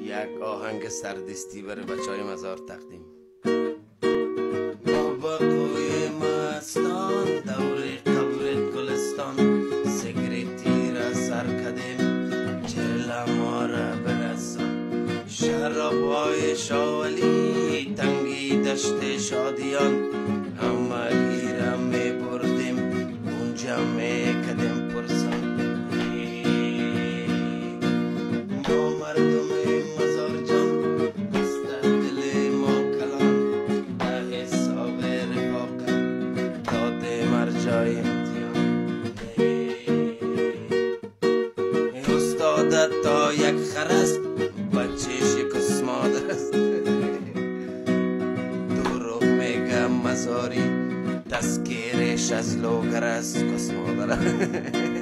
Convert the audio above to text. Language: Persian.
یک آهنگ سردستی برای بچه های مزار تقدیم. ما با قوی مستان دور قبرت گلستان، سگریتی را سر کدیم چهل ما را برسان. شراب های شاولی تنگی دشت شادیان، همه گیرم می بردیم اونجا می کدیم پرسان. استادت تا یک خرست بچه شکست مادر است. دروغ میگم مزاری تسکیرش از لوگر است کس مادر است.